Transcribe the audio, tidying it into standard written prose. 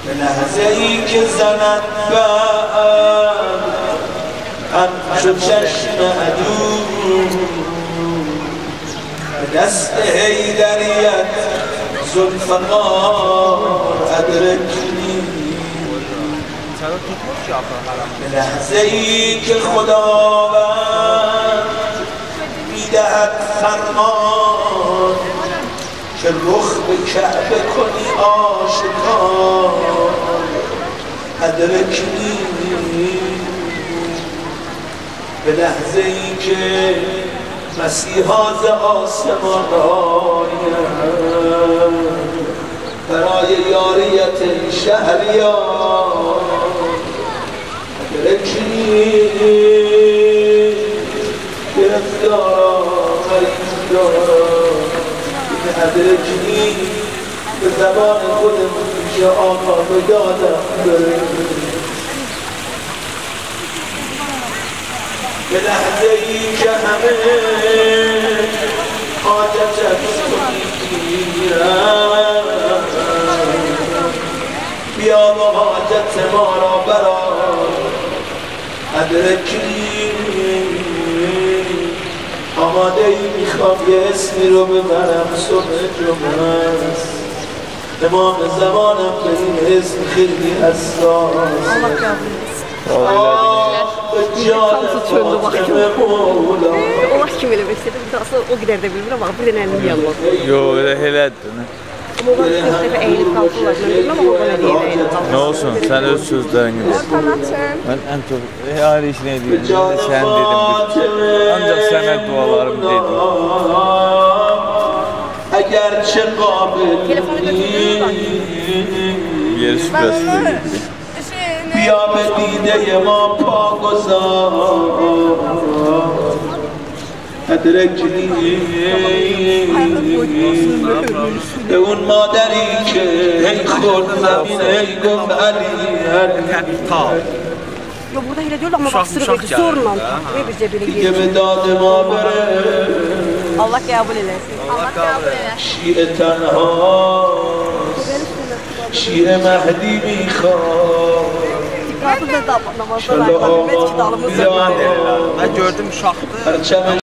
به لحظه‌ای که زند بر همچو چشم عدو به دست حیدریت ذوالفقار ادرکنی به لحظه‌ای که خداوند میدهد فرمان که رخ به کعبه کنی آشکار ادرکنی به لحظه‌ای که مسیحا ز آسمان آید برای یاریت شهریار ادرکنی گرفتارا خریدارا ادرکنی به زبان خودم پیش آقا به یادم بره به لحظه‌ای که همه حاجتت میگیرن بیا و حاجت ما را برا ادرکنی آماده ای میخوام یه اسمی رو ببرم صبح جمعه است امام زمانم به این اسم خیلی حساس Tam tutuyordu bakım. Allah kim eləmək istədi. Aslında o qədər də bilmirəm ama bir dənə əlim yanmaz. Yox, elə elədir. Amma o bir dəfə eğilib qalxırlar. Mən bilməm ama o belə deyir eğilib qalxırlar. Nə olsun, sən öz sözlərini bilirsən. Mən ən çox hər işini edirəm. Sən dedim, ancaq sənə dualarım dedim. Əgərçə qabil Yeri süpərsi بیا به دیده ما پا گذار ادرکنی به اون مادری که هی خورد زمین هی گفت علی Yo burada elə deyirlər amma baxsırıq edir, zorla bizə belə دیگه به داد ما بره Allah qəbul eləsin. Allah qəbul eləsin. شیعه تنها شیعه مهدی میخواد Namazda namazda namazda namazda namazda Mən gördüm uşaqdır.